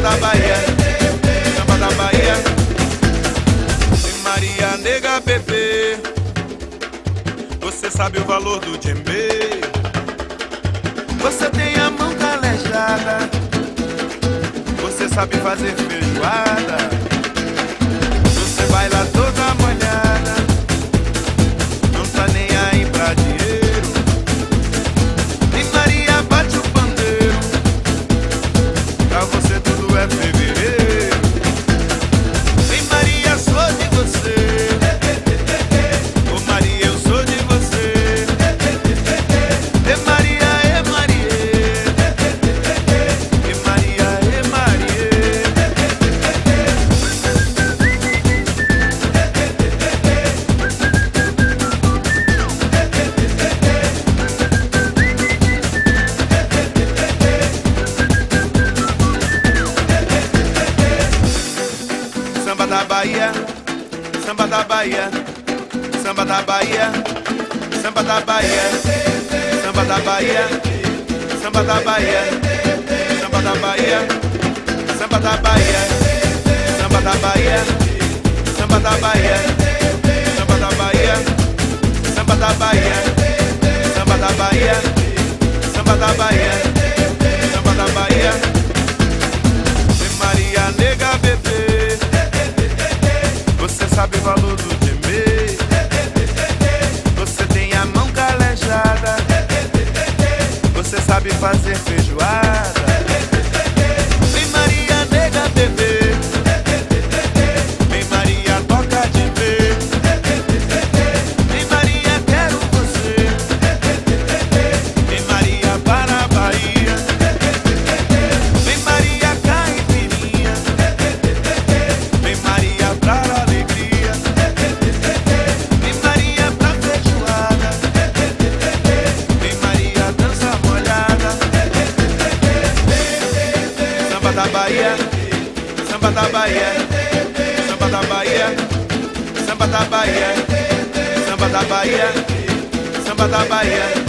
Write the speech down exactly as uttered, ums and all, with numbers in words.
da Bahia, samba da Bahia. Tem Maria, nega, bebê, você sabe o valor do djembe. Você tem a mão calejada, você sabe fazer feijoada. Você baila toda molhada, não tá nem aí pra dinheiro. Tem Maria, bate o pandeiro, pra você tudo é fevereiro. Tem Maria, sou de você, ô Maria, eu sou de você. Tem Maria, é Maria, e Maria, é Maria. Samba da Bahia, samba da Bahia, samba da Bahia, samba da Bahia, samba da Bahia, samba da Bahia, samba da Bahia, samba da Bahia, samba da Bahia, samba da Bahia, samba da Bahia, samba da Bahia, samba da Bahia, samba da Bahia, samba da Bahia. Tem Maria, nega, bebê, você sabe o valor do djembe. Você tem a mão calejada, você sabe fazer feijoada. Vem Maria, nega, bebê, vem Maria, toca de ver. Vem Maria, quero você, vem Maria para a Bahia. Vem Maria, caipirinha, vem Maria pra alegria. Vem Maria pra feijoada, vem Maria dança molhada. Samba da Bahia, samba da Bahia, samba da Bahia, samba da Bahia, samba da Bahia, samba da Bahia.